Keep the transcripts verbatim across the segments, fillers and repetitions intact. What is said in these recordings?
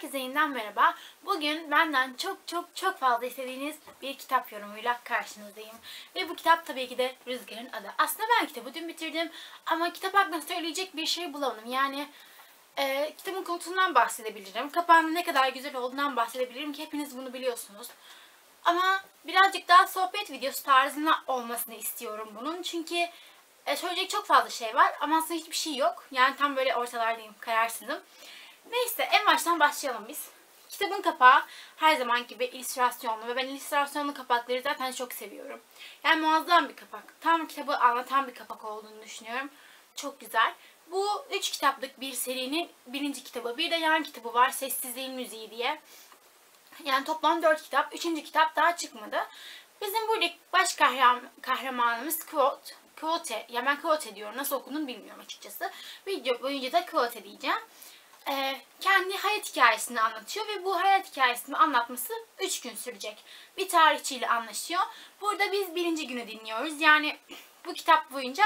Herkese yeniden merhaba. Bugün benden çok çok çok fazla istediğiniz bir kitap yorumuyla karşınızdayım. Ve bu kitap tabii ki de Rüzgar'ın Adı. Aslında ben kitabı dün bitirdim ama kitap hakkında söyleyecek bir şey bulamadım. Yani e, kitabın konusundan bahsedebilirim. Kapağının ne kadar güzel olduğundan bahsedebilirim ki hepiniz bunu biliyorsunuz. Ama birazcık daha sohbet videosu tarzında olmasını istiyorum bunun. Çünkü e, söyleyecek çok fazla şey var ama aslında hiçbir şey yok. Yani tam böyle ortalardayım, kararsızım. Neyse, en baştan başlayalım biz. Kitabın kapağı her zaman gibi illüstrasyonlu ve ben illüstrasyonlu kapakları zaten çok seviyorum. Yani muazzam bir kapak. Tam kitabı anlatan bir kapak olduğunu düşünüyorum. Çok güzel. Bu üç kitaplık bir serinin birinci kitabı. Bir de yan kitabı var, Sessizliğin Müziği diye. Yani toplam dört kitap. Üçüncü kitap daha çıkmadı. Bizim buradaki baş kahraman, kahramanımız Quote. Quote. Ya ben Quote diyorum. Nasıl okunduğunu bilmiyorum açıkçası. Video boyunca da Quote diyeceğim. Ee, kendi hayat hikayesini anlatıyor ve bu hayat hikayesini anlatması üç gün sürecek. Bir tarihçiyle anlaşıyor. Burada biz birinci günü dinliyoruz. Yani bu kitap boyunca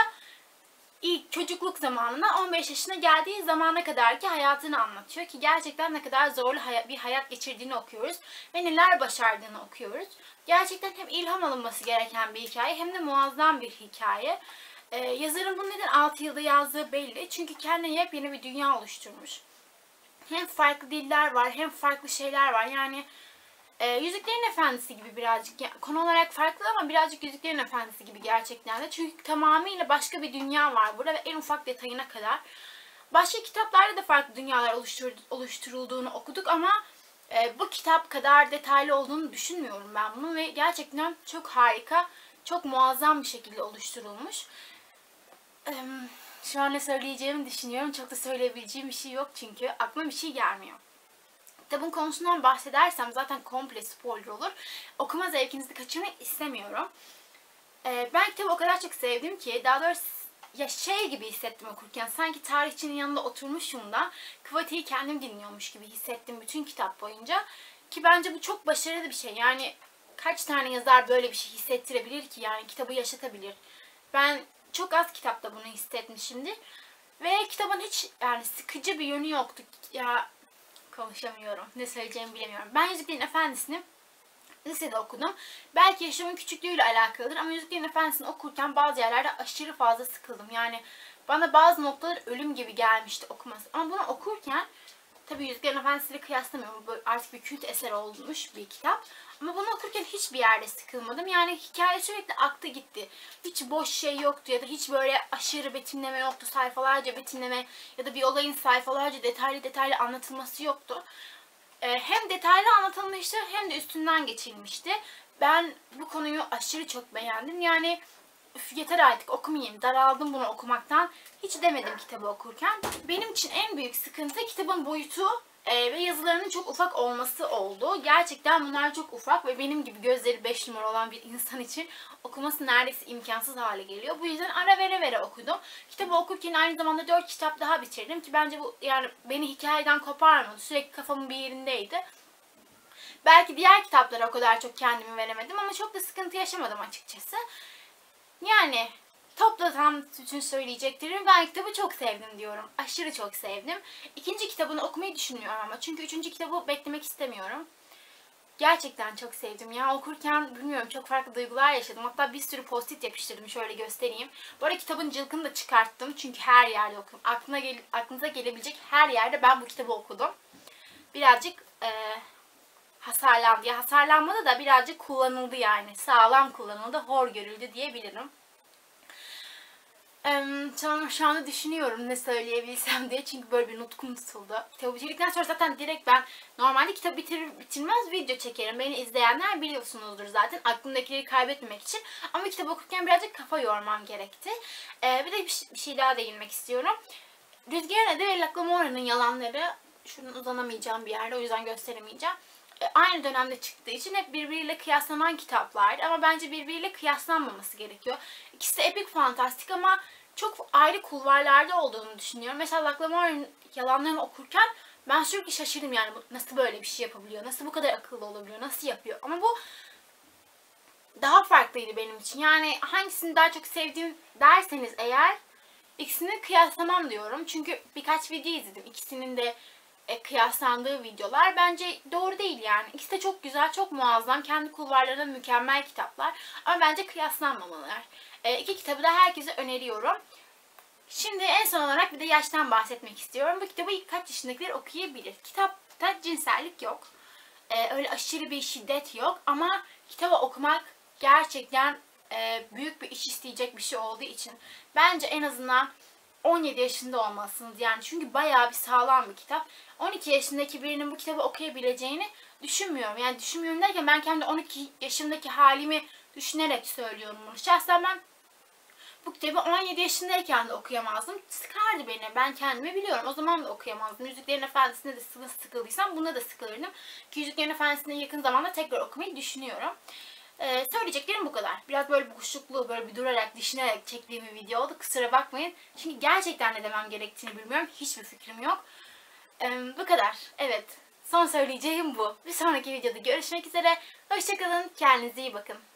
ilk çocukluk zamanına on beş yaşına geldiği zamana kadarki hayatını anlatıyor ki gerçekten ne kadar zorlu bir hayat geçirdiğini okuyoruz ve neler başardığını okuyoruz. Gerçekten hem ilham alınması gereken bir hikaye hem de muazzam bir hikaye. Ee, yazarın bunu neden altı yılda yazdığı belli. Çünkü kendine yepyeni bir dünya oluşturmuş. Hem farklı diller var, hem farklı şeyler var. Yani e, Yüzüklerin Efendisi gibi birazcık, yani konu olarak farklı ama birazcık Yüzüklerin Efendisi gibi gerçekten de. Çünkü tamamıyla başka bir dünya var burada ve en ufak detayına kadar. Başka kitaplarda da farklı dünyalar oluştur, oluşturulduğunu okuduk ama e, bu kitap kadar detaylı olduğunu düşünmüyorum ben bunu ve gerçekten çok harika, çok muazzam bir şekilde oluşturulmuş. E, Şu an ne söyleyeceğimi düşünüyorum. Çok da söyleyebileceğim bir şey yok çünkü aklıma bir şey gelmiyor. Kitabın konusundan bahsedersem zaten komple spoiler olur. Okuma zevkinizi kaçırmak istemiyorum. Ee, ben kitabı o kadar çok sevdim ki, daha doğrusu ya şey gibi hissettim okurken. Sanki tarihçinin yanında oturmuşum da Kıvate'yi kendim dinliyormuş gibi hissettim bütün kitap boyunca. Ki bence bu çok başarılı bir şey. Yani kaç tane yazar böyle bir şey hissettirebilir ki? Yani kitabı yaşatabilir. Ben çok az kitapta bunu hissetmişimdir. Ve kitabın hiç yani sıkıcı bir yönü yoktu. Ya konuşamıyorum. Ne söyleyeceğimi bilemiyorum. Ben Yüzüklerin Efendisi'ni lisede okudum. Belki yaşamın küçüklüğüyle alakalıdır ama Yüzüklerin Efendisi'ni okurken bazı yerlerde aşırı fazla sıkıldım. Yani bana bazı noktalar ölüm gibi gelmişti okuması. Ama bunu okurken, tabii Yüzüklerin Efendisi ile kıyaslamıyorum. Bu artık bir kült eser olmuş bir kitap. Ama bunu okurken hiçbir yerde sıkılmadım. Yani hikaye sürekli aktı gitti. Hiç boş şey yoktu ya da hiç böyle aşırı betimleme yoktu. Sayfalarca betimleme ya da bir olayın sayfalarca detaylı detaylı anlatılması yoktu. Ee, hem detaylı anlatılmıştı hem de üstünden geçilmişti. Ben bu konuyu aşırı çok beğendim. Yani üf, yeter artık okumayayım, daraldım bunu okumaktan. Hiç demedim kitabı okurken. Benim için en büyük sıkıntı kitabın boyutu e, ve yazılarının çok ufak olması oldu. Gerçekten bunlar çok ufak ve benim gibi gözleri beş numara olan bir insan için okuması neredeyse imkansız hale geliyor. Bu yüzden ara vere vere okudum. Kitabı okurken aynı zamanda dört kitap daha bitirdim ki bence bu yani beni hikayeden koparmadı. Sürekli kafamın bir yerindeydi. Belki diğer kitaplara o kadar çok kendimi veremedim ama çok da sıkıntı yaşamadım açıkçası. Yani toplasam bütün söyleyeceklerim, ben kitabı çok sevdim diyorum. Aşırı çok sevdim. İkinci kitabını okumayı düşünmüyorum ama çünkü üçüncü kitabı beklemek istemiyorum. Gerçekten çok sevdim ya. Okurken bilmiyorum çok farklı duygular yaşadım. Hatta bir sürü post-it yapıştırdım. Şöyle göstereyim. Bu arada kitabın cılkını da çıkarttım. Çünkü her yerde okudum. Aklına gel aklınıza gelebilecek her yerde ben bu kitabı okudum. Birazcık e, hasarlandı. Ya hasarlanmadı da birazcık kullanıldı yani. Sağlam kullanıldı. Hor görüldü diyebilirim. Ee, tamam, şu anda düşünüyorum ne söyleyebilsem diye çünkü böyle bir nutkum tutuldu. Kitabı bitirdikten sonra zaten direkt ben normalde kitabı bitirir bitirmez video çekerim. Beni izleyenler biliyorsunuzdur zaten aklımdakileri kaybetmemek için. Ama kitabı okurken birazcık kafa yormam gerekti. Ee, bir de bir, bir şey daha değinmek istiyorum. Rüzgar'ın Adı ve Lacla Mora'nın Yalanları, şunun uzanamayacağım bir yerde o yüzden gösteremeyeceğim. Aynı dönemde çıktığı için hep birbiriyle kıyaslanan kitaplar ama bence birbiriyle kıyaslanmaması gerekiyor. İkisi de epik fantastik ama çok ayrı kulvarlarda olduğunu düşünüyorum. Mesela Lacla Mora'nın Yalanlarını okurken ben sürekli şaşırdım yani nasıl böyle bir şey yapabiliyor, nasıl bu kadar akıllı olabiliyor, nasıl yapıyor. Ama bu daha farklıydı benim için. Yani hangisini daha çok sevdiğim derseniz eğer ikisini kıyaslamam diyorum. Çünkü birkaç video izledim. İkisinin de e, kıyaslandığı videolar bence doğru değil yani. İkisi de çok güzel, çok muazzam, kendi kulvarlarında mükemmel kitaplar ama bence kıyaslanmamalılar. E, iki kitabı da herkese öneriyorum. Şimdi en son olarak bir de yaştan bahsetmek istiyorum. Bu kitabı kaç yaşındakiler okuyabilir? Kitapta cinsellik yok. Ee, öyle aşırı bir şiddet yok ama kitabı okumak gerçekten e, büyük bir iş isteyecek bir şey olduğu için bence en azından on yedi yaşında olmalısınız yani, çünkü bayağı bir sağlam bir kitap. on iki yaşındaki birinin bu kitabı okuyabileceğini düşünmüyorum. Yani düşünmüyorum derken ben kendi on iki yaşındaki halimi düşünerek söylüyorum bunu. Şahsen ben bu kitabı on yedi yaşındayken de okuyamazdım. Sıkardı beni. Ben kendimi biliyorum. O zaman da okuyamazdım. Yüzüklerin Efendisi'nde de sıkıldıysam bunda da sıkılırdım. Ki Yüzüklerin Efendisi'ne yakın zamanda tekrar okumayı düşünüyorum. Ee, söyleyeceklerim bu kadar. Biraz böyle bir kuşluklu, böyle bir durarak, düşünerek çektiğim bir video oldu. Kusura bakmayın. Çünkü gerçekten ne demem gerektiğini bilmiyorum. Hiçbir fikrim yok. Ee, bu kadar. Evet. Son söyleyeceğim bu. Bir sonraki videoda görüşmek üzere. Hoşçakalın. Kendinize iyi bakın.